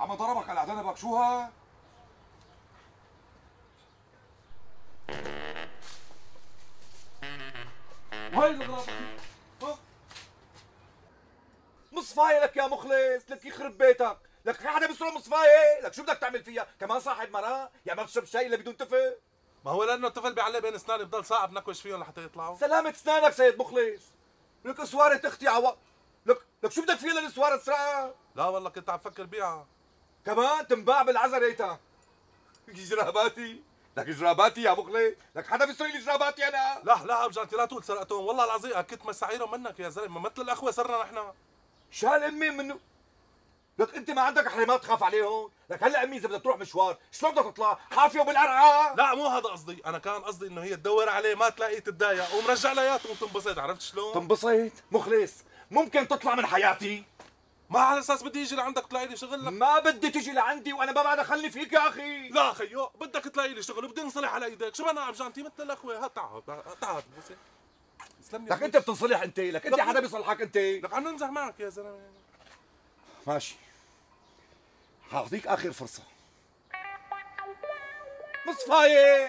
عم ضربك على ذنبك شو ها؟ وين الغراب؟ مصفاية لك يا مخلص، لك يخرب بيتك، لك في حدا بيسرق مصفاية؟ لك شو بدك تعمل فيها؟ كمان صاحب مرأة؟ يا ما بتشرب شاي الا بدون تفل؟ ما هو لانه الطفل بيعلق بين اسناني بضل ساعه بنكوش فيهم لحتى يطلعوا. سلامة اسنانك سيد مخلص. لك اسوارة اختي لك شو بدك فيها للاسوارة تسرقها؟ لا والله كنت عم فكر بيعها. كمان تنباع بالعزا ريتها. جراباتي، لك جراباتي يا مخلص، لك حدا بيسرق لي جراباتي انا؟ لا ابجانتي لا تقول سرقتهم، والله العظيم كنت مسعيرهم منك يا زلمه، مثل الاخوه صرنا نحن. شال امي منه. لك انت ما عندك حريمات تخاف عليهم؟ لك هلا امي اذا بدها تروح مشوار، شلون بدها تطلع؟ حافيه بالقرعه؟ لا مو هذا قصدي، انا كان قصدي انه هي تدور عليه ما تلاقيه تتضايق ومرجع لها اياه وتنبسط، عرفت شلون؟ تنبسط؟ مخلص، ممكن تطلع من حياتي؟ ما على اساس بدي يجي لعندك تلاقي لي شغل لك. ما بدي تجي لعندي وانا ما بعد اخلي فيك يا اخي. لا خيو بدك تلاقي لي شغل وبدي انصلح على ايديك، شو بدنا ابجانتي مثل الاخوه، هات تعال بس اسلمني. لك انت بتنصلح انت، لك انت حدا بيصلحك انت. لك عم نمزح معك يا زلمه. ماشي، حاعطيك اخر فرصه. مصفايه.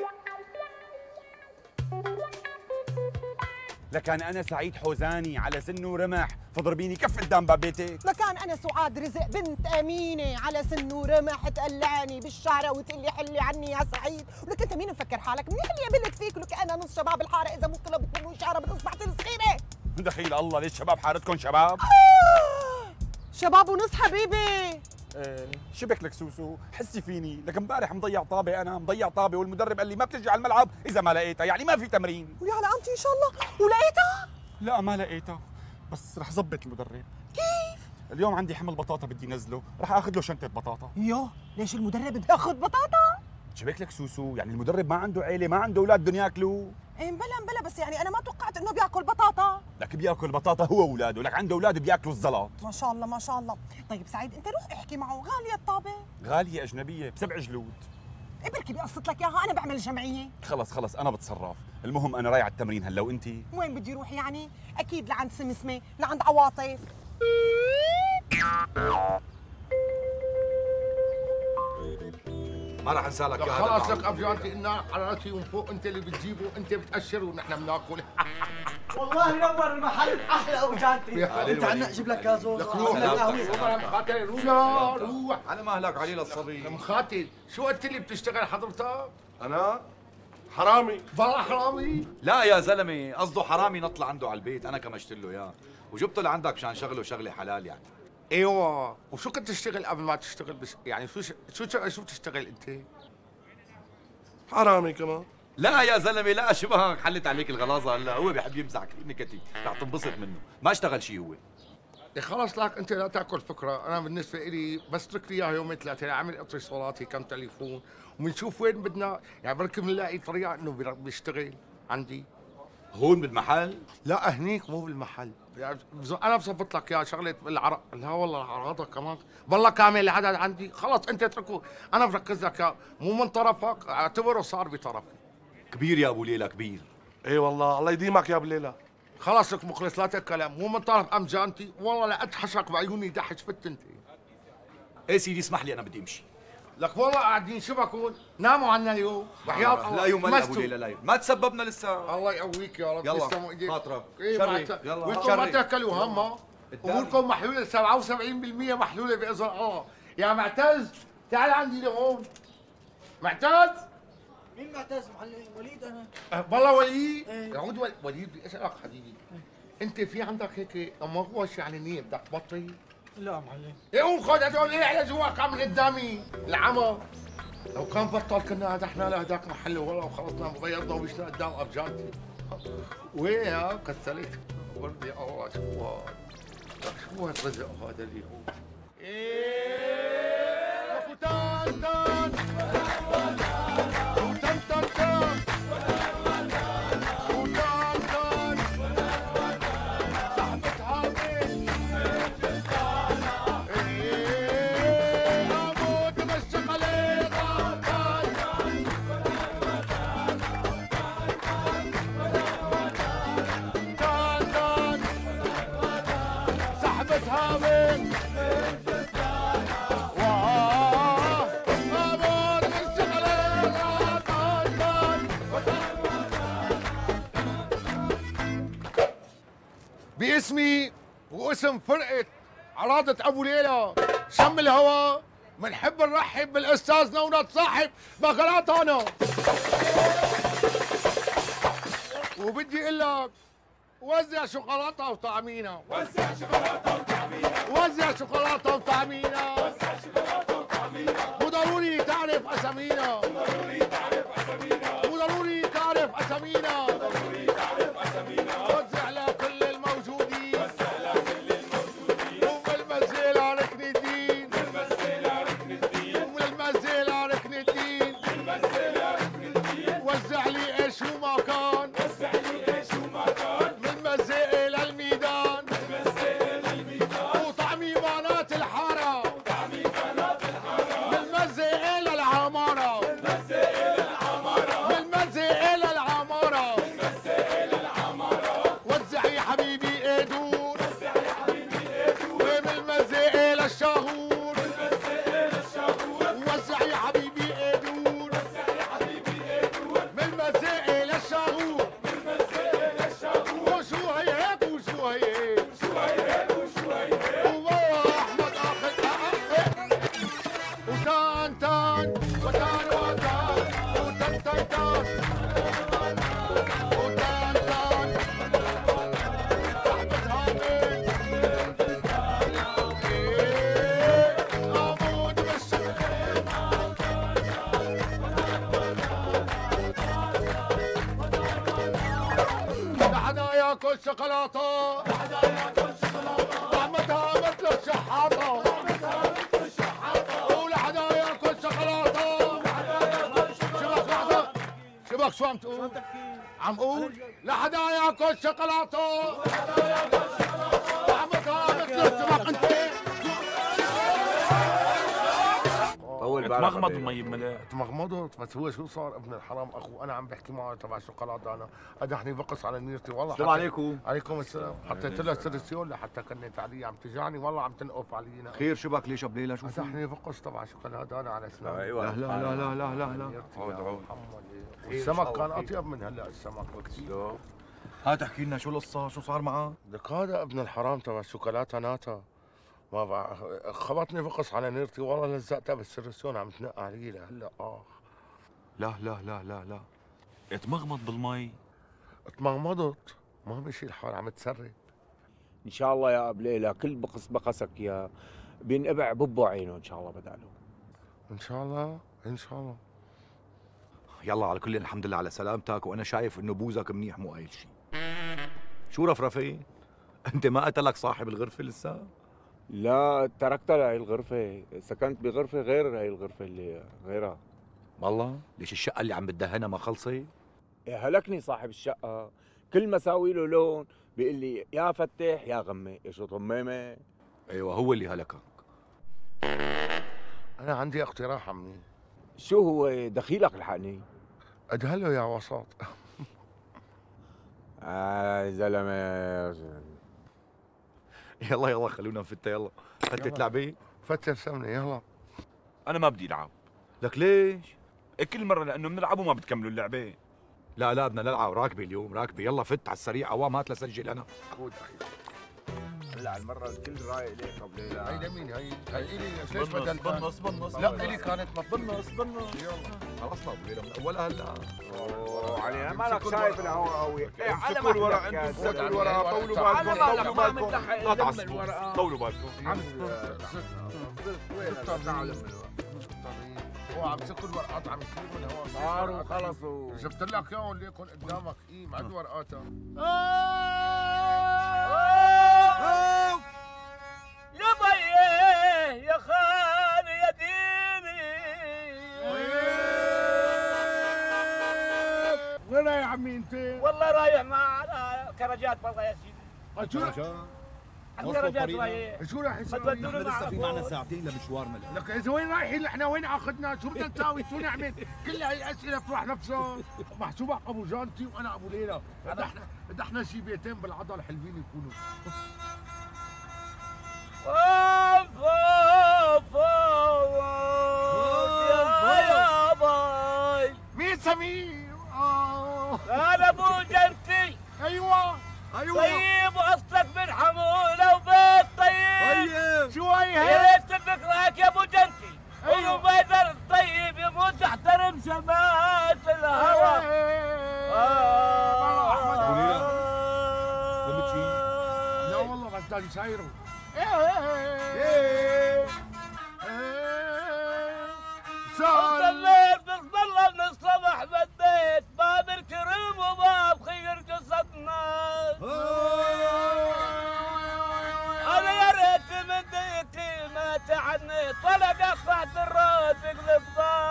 لكان انا سعيد حوزاني على سن ورمح فضربيني كف قدام باب بيتك. لكان انا سعاد رزق بنت امينه على سن ورمح تقلعني بالشارع وتقول لي حلي عني يا سعيد. ولك انت مين مفكر حالك؟ منيح اللي قبلت فيك. ولك انا نص شباب الحاره اذا مو طلبت منه اشاره بالاصبعتين الصغيره. دخيل الله ليش شباب حارتكم شباب؟ شباب ونص حبيبي. شبك لك سوسو، حسي فيني، لك امبارح مضيع طابه، انا مضيع طابه والمدرب قال لي ما بتجي على الملعب اذا ما لقيتها، يعني ما في تمرين. ولي على قامتي ان شاء الله. ولقيتها؟ لا ما لقيتها، بس رح ظبط المدرب. كيف؟ اليوم عندي حمل بطاطا بدي نزله، رح اخذ له شنطه بطاطا. يوه ليش المدرب بياخذ بطاطا؟ شبك لك سوسو، يعني المدرب ما عنده عيله، ما عنده اولاد بدهم ياكلوا. ايه مبلا بس يعني انا ما توقعت انه بياكل بطاطا. لك بياكل بطاطا هو واولاده، لك عنده اولاد بياكلوا الزلط. ما شاء الله ما شاء الله. طيب سعيد انت روح احكي معه، غاليه الطابه. غاليه اجنبيه ب7 جلود. إيه بركي بقسط لك اياها، انا بعمل جمعيه. خلص انا بتصرف، المهم انا رايح على التمرين هلا وانت؟ وين بدي اروح يعني؟ اكيد لعند سمسمه، لعند عواطف. ما راح انسى لك يا خلاص لك ابجانتي إنا على راسي ومن فوق، انت اللي بتجيبه، انت بتأشر ونحن بناكل. والله نور المحل احلى ابجانتي. انت عنا اجيب لك جازوز. لك روح يا مخاتل، روح على مهلك علي للصبي. يا مخاتل، شو قلت لي بتشتغل حضرتك؟ انا حرامي. والله حرامي؟ لا يا زلمه، قصده حرامي نطلع عنده على البيت، انا كمشت له اياه وجبته لعندك مشان شغله شغله حلال يعني. ايوه، وشو كنت تشتغل قبل ما تشتغل يعني شو بتشتغل انت؟ حرامي كمان. لا يا زلمه لا، شبهك حلت عليك الغلاظه هلا، هو بيحب يمزحك نكتي، رح تنبسط منه، ما اشتغل شيء هو. إيه خلاص لك انت لا تاكل فكره، انا بالنسبه لي بس اترك لي اياه يومين ثلاثه اعمل اتصالاتي كم تليفون وبنشوف وين بدنا، يعني بركي بنلاقي طريقه انه بيشتغل عندي. هون بالمحل؟ لا هنيك مو بالمحل، يعني انا بصفط لك يا شغله بالعرق. لا والله العرق كمان والله كامل العدد عندي. خلص انت اتركه، انا بركز لك يا مو من طرفك، اعتبره صار بطرفي. كبير يا ابو ليلى كبير. اي والله الله يديمك يا ابو ليلى. خلاص لك مخلص لا تكلم، مو من طرف امجانتي، والله لا ادحشك بعيوني دحش فت انت. ايه سيدي اسمح لي انا بدي امشي. لك والله قاعدين شو بكون؟ ناموا عنا اليوم وحياة الله. لا يوم لا ابو ليلى، لا يوم ما تسببنا لسه. الله يقويك يا رب. يلا خاطرك. ايه شري يلا وانتم ما تاكلوا هما، اموركم محلوله 77% محلوله باذن الله. يا معتز تعال عندي لهون. معتز مين معتز معلم؟ وليد انا. والله وليد. يعود وليد بدي اسالك حبيبي، انت في عندك هيك مغوش يعني نيه بدك تبطل؟ لا معلم. ايه قوم خذ هدول ايه على جواك عم قدامي العمى. لو كان بطل كنا هدحنا له هداك محله والله وخلصنا بيضنا وبشنا قدام ابجانتي. وين يا كسلت ولدي الله شو هالرزق هذا اللي هو. ايه وتان تان وتان تان تان وتان تان صاحبة هامي هامين باسمي واسم فرقة عراضة أبو ليلى شم الهوى بنحب نرحب بالأستاذ نونت صاحب بغلاطانا. وبدي أقول لك وزع شوكولاتة وطعمينا، وزع شوكولاتة وطعمينا، وزع شوكولاتة وطعمينا، وزع شوكولاتة وطعمينا، وضروري تعرف أسامينا، وضروري تعرف أسامينا، وضروري تعرف أسامينا، وضروري تعرف أسامينا، وزع لكل الموجودين، وزع لكل الموجودين، وبالمزيلة ركن الدين، بالمزيلة ركن الدين، وبالمزيلة ركن الدين، بالمزيلة ركن الدين، وزع لي إيش وما كان، وزع لي إيش وما كان، من مزيق للميدان، من مزيق للميدان، وطعمي بنات الحارة، وطعمي بنات الحارة، من مزيق للعمارة، من مزيق للعمارة، من مزيق للعمارة، من مزيق للعمارة، وزع يا حبيبي ايدور، وزع يا حبيبي ايدور، ومن المزيق للشاهور، من المزيق للشاهور، وزع يا حبيبي ايدور، وزع يا حبيبي ايدور، من المزيق للشاهور، من المزيق للشاهور، وشو هي هيك وشو هي هيك، وشو هي هيك وشو هي هيك، والله احمد اخذ وتان تان وتان وتان وتان تان تان وتان تان صاحبة هامل عمود بالشمال لحدا ياكل شوكولاتة، لحدا ياكل شوكولاتة، طعمتها مثل الشحاطة، ولحدا ياكل شوكولاتة، شبك لحظة، شبك شو عم تقول؟ عم قول لحدا ياكل شوكولاتة، طعمتها مثل الشبك انت طول بالك تمغمض المي بملاء. تمغمضت بس هو شو صار ابن الحرام اخو انا عم بحكي معه تبع الشوكولاته انا ادحني بقص على نيرتي والله. السلام عليكم. عليكم السلام. حطيت لها سيرسيون لحتى كنت علي عم تجاني والله عم تنقف علينا. خير شبك ليش بليله شو ادحني بقص تبع شوكولاته انا على سلام. ايوه لا لا لا لا لا لا عود عود. السمك كان اطيب من هلا السمك بكثير. ها تحكي لنا شو القصه شو صار معه؟ لك هذا ابن الحرام تبع الشوكولاته ناتا ما بعرف خبطني بقص على نيرتي والله لزقتها بالسيرسيون عم تنق علي لهلا لا لا لا لا لا اتمغمض بالمي. اتمغمضت ما مشي الحال عم تسرب. ان شاء الله يا ابو ليلى كل بقص بقصك يا بينقبع ببو عينه ان شاء الله بداله. ان شاء الله ان شاء الله. يلا على كل الحمد لله على سلامتك، وانا شايف انه بوزك منيح مو قايل شيء. شو رفرفين؟ انت ما قتلك صاحب الغرفه لسه؟ لا تركتها لهي الغرفه، سكنت بغرفه غير هي الغرفه اللي غيرها. والله ليش الشقه اللي عم بتدهنها ما خلصت؟ هلكني صاحب الشقه، كل ما ساوي له لون بيقول لي يا فتح يا غمه، ايش طمامه؟ ايوه هو اللي هلكك. انا عندي اقتراح عمي. شو هو؟ دخيلك الحقني. ادهله يا وسط. زلمه يلا يلا خلونا نفتها يلا. انت تلعبي؟ فتر سمنه يلا. انا ما بدي العب. لك ليش؟ كل مره لانه بنلعب وما بتكملوا اللعبه. لا لا بدنا نلعب راكبه اليوم راكبه. يلا فت على السريع عوام هات لسجل انا. خذ اخي. هلا المره الكل رايق ليك ابو ليلى. هي لمين هي؟ هي الي ليش بدل بالنص لا الي كانت بالنص يلا خلصنا ابو ليلى من اولها هلا. علي مالك شايف الهواء قوي. امسكوا الورق انتم امسكوا الورق طولوا بالكم طولوا بالكم لا تعصبوا طولوا بالكم. هو عم يسكوا الورقات عم يصير من هون صاروا خلصوا. جبت لك اياهم اللي يكون قدامك ايه مع ورقاتها. يا بيه يا خالي يا ديني. وين يا عمي انت؟ والله رايح مع كرجات والله يا سيدي. شو كرجات رايح. شو راح يصير؟ لسه في معنا ساعتين لمشوارنا. لك اذا وين رايحين نحن وين اخذنا؟ شو بدنا نساوي؟ شو نعمل؟ كل هاي الاسئله بتروح نفسها. محسوبك ابو جانتي وانا ابو ليلى، بدنا احنا شي بيتين بالعضل حلوين يكونوا. يا باي. مين سمير؟ انا ابو جنتي. ايوه طيب اصلك من شايره استنيت بالله من الصبح بديت باب الكريم وباب خير قصتنا انا يا ريت من ديتي ما تعنيت ولا قطعت الروس يقلب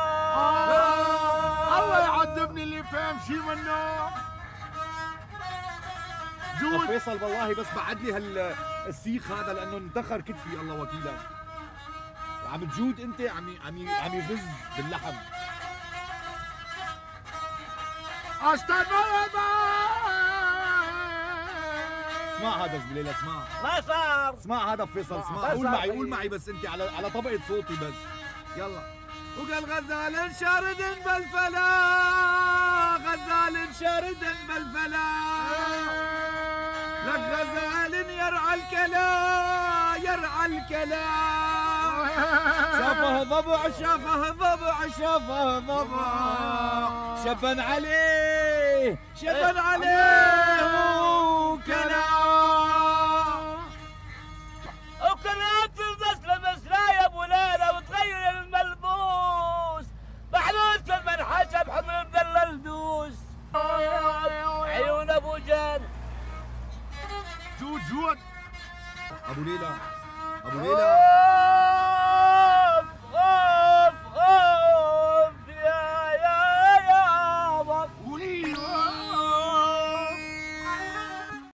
الله يعذبني اللي فهم شي منه. جود فيصل والله بس بعد لي السيخ هذا لانه انتخر كتفي الله وكيلا. عم تجود انت عم يغز باللحم. اسمع هذا زبليل اسمع. ما صار. اسمع هذا فيصل اسمع. قول معي بس انت على طبقة صوتي بس. يلا. وقال غزال شارد بالفلا غزال شارد بالفلا لك غزال يرعى الكلا يرعى الكلا شافه ضبع شافه ضبع شافه ضبع شبن عليه شبن عليه